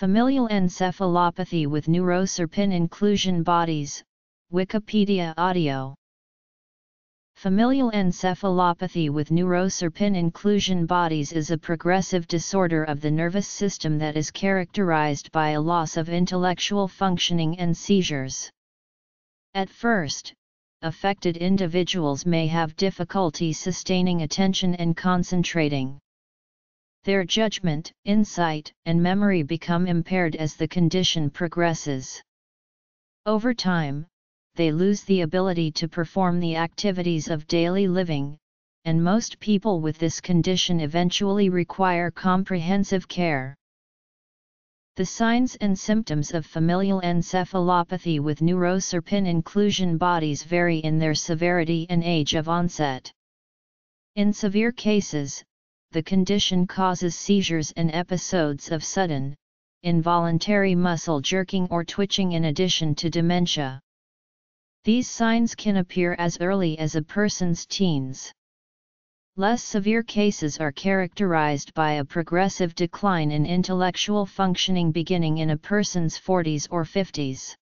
Familial encephalopathy with neuroserpin inclusion bodies, Wikipedia audio. Familial encephalopathy with neuroserpin inclusion bodies is a progressive disorder of the nervous system that is characterized by a loss of intellectual functioning and seizures. At first, affected individuals may have difficulty sustaining attention and concentrating. Their judgment, insight, and memory become impaired as the condition progresses. Over time, they lose the ability to perform the activities of daily living, and most people with this condition eventually require comprehensive care. The signs and symptoms of familial encephalopathy with neuroserpin inclusion bodies vary in their severity and age of onset. In severe cases, the condition causes seizures and episodes of sudden, involuntary muscle jerking or twitching in addition to dementia. These signs can appear as early as a person's teens. Less severe cases are characterized by a progressive decline in intellectual functioning beginning in a person's 40s or 50s.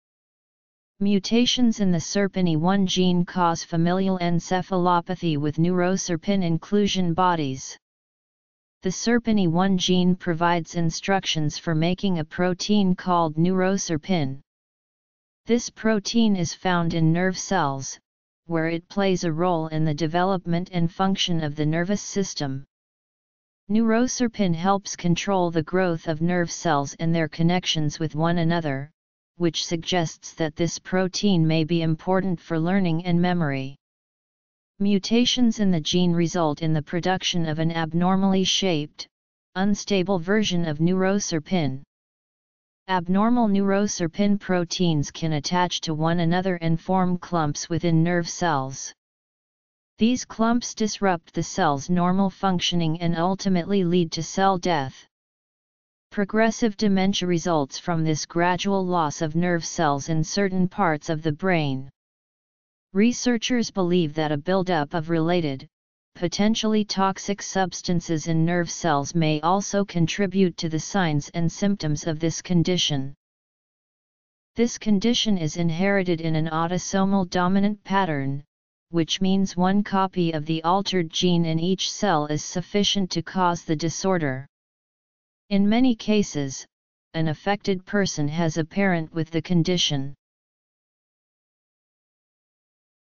Mutations in the SERPINE1 gene cause familial encephalopathy with neuroserpin inclusion bodies. The SERPINE1 gene provides instructions for making a protein called neuroserpin. This protein is found in nerve cells, where it plays a role in the development and function of the nervous system. Neuroserpin helps control the growth of nerve cells and their connections with one another, which suggests that this protein may be important for learning and memory. Mutations in the gene result in the production of an abnormally shaped, unstable version of neuroserpin. Abnormal neuroserpin proteins can attach to one another and form clumps within nerve cells. These clumps disrupt the cell's normal functioning and ultimately lead to cell death. Progressive dementia results from this gradual loss of nerve cells in certain parts of the brain. Researchers believe that a buildup of related, potentially toxic substances in nerve cells may also contribute to the signs and symptoms of this condition. This condition is inherited in an autosomal dominant pattern, which means one copy of the altered gene in each cell is sufficient to cause the disorder. In many cases, an affected person has a parent with the condition.